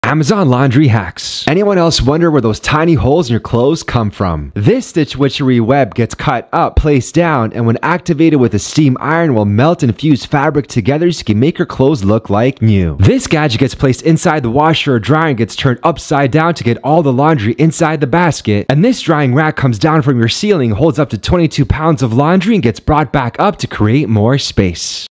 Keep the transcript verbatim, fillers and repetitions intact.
Amazon laundry hacks. Anyone else wonder where those tiny holes in your clothes come from? This Stitch Witchery web gets cut up, placed down, and when activated with a steam iron will melt and fuse fabric together so you can make your clothes look like new. This gadget gets placed inside the washer or dryer and gets turned upside down to get all the laundry inside the basket. And this drying rack comes down from your ceiling, holds up to twenty-two pounds of laundry, and gets brought back up to create more space.